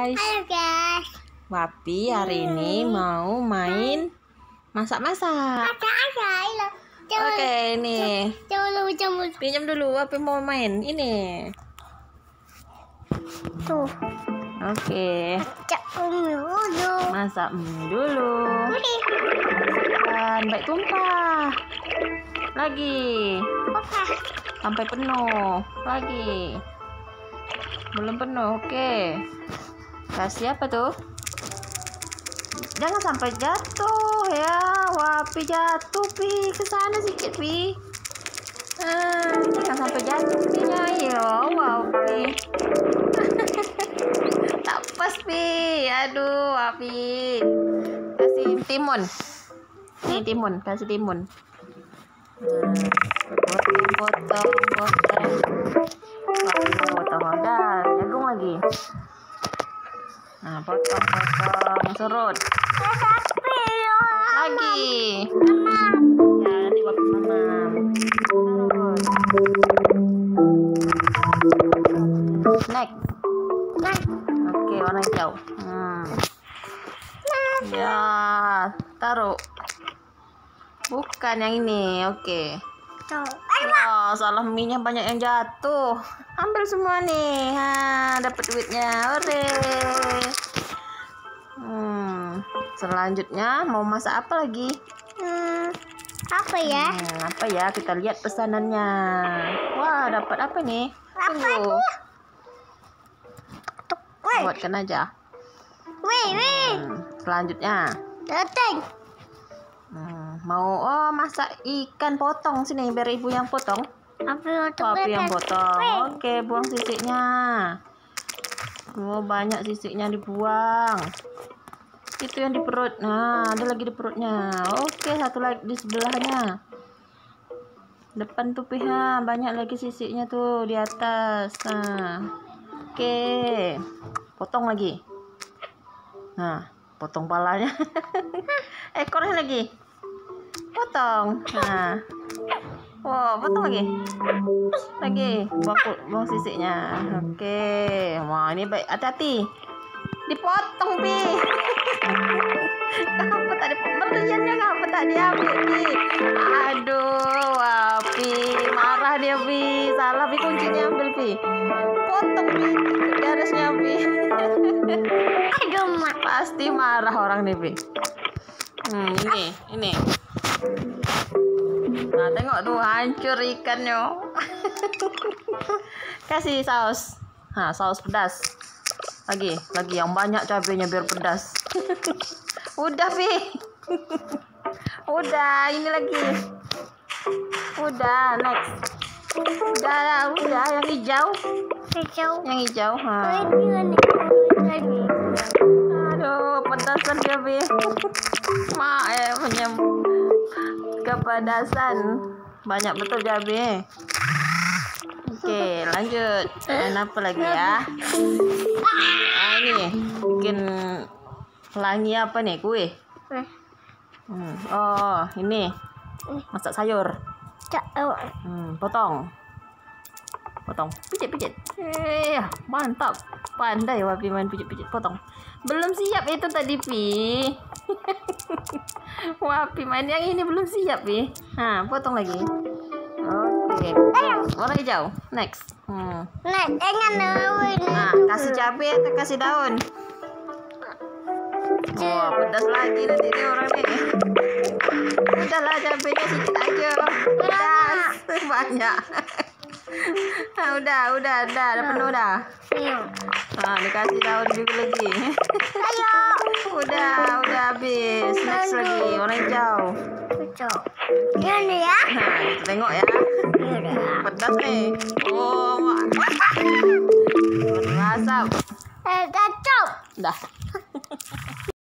guys. Halo guys. Wapi hari ini mau main masak-masak. Oke, ini. Pinjam dulu, Wapi mau main. Ini. Tuh. Oke. Masak dulu. Masukkan baik tumpah. Lagi. Sampai penuh. Lagi. Belum penuh. Oke. Kasih apa tuh? Jangan sampai jatuh ya. Wapi jatuh pi. Kesana sedikit pi. Jangan sampai jatuh pi. Ayo Wapi. Tak pas pi. Aduh Wapi. Kasih timun. Nih timun. Kasih timun. Potong. Udah, jagung lagi. Nah, potong, serut. Lagi. Ya, nanti Wapi mamam. Next. Oke, warna hijau. Ya, taruh. Bukan yang ini. Oke. Oh, salah minyak banyak yang jatuh. Ambil semua nih. Dapat duitnya. Ore. Selanjutnya mau masak apa lagi? Apa ya? Apa ya? Kita lihat pesanannya. Wah, dapat apa nih? Tunggu. Buatkan aja. Selanjutnya. Datang. Mau masak ikan potong sini biar ibu yang potong. Wapi yang potong. Oke, buang sisiknya. Banyak sisiknya dibuang. Itu yang di perut. Nah, ada lagi di perutnya. Oke, satu lagi di sebelahnya. Depan tuh pihak banyak lagi sisiknya tuh di atas. Nah, oke, potong lagi. Nah, potong palanya. Ekornya lagi. Potong. Nah. Wow, potong lagi. Buang sisiknya. Oke. Wah, ini baik. Hati-hati. Dipotong, Pi. Kenapa tadi pembeliannya ngapa tadi ambil, Pi? Aduh, Wapi. Marah dia, Pi. Salah, Pi. Kuncinya ambil, Pi. Potong, Pi. Garisnya, Pi. Aduh, pasti marah orang nih, Pi. Ini. Nah, tengok tuh hancur ikannya. Kasih saus. Nah, saus pedas. Lagi yang banyak cabenya biar pedas. Udah, Pi. Udah, ini lagi. Udah, next. Udah yang hijau. Yang hijau. Aduh, pedasan dia, Pi. Punya kepadasan. Banyak betul cabai. Oke, lanjut. Dan apa lagi ya? Ini bikin pelangi apa nih? Kue. Oh, ini masak sayur. Potong. Pijit. Mantap. Pandai Wapi main pijit. Potong. Belum siap itu tadi, Pi. Wapi main yang ini belum siap, Pi. Nah, potong lagi. Oke. Warna hijau. Next. Nah, kasih cabai atau kasih daun? Wah, pedas lagi nanti ini orang nih. Udahlah, cabainya sedikit aja. Pedas banyak. Nah, udah penuh dah. Nah, dikasih daun juga lagi. Udah habis. Next lagi warna hijau. Ini ya. Nah, kita tengok ya. Pedas nih. Oh, berasap. Kacau. Dah.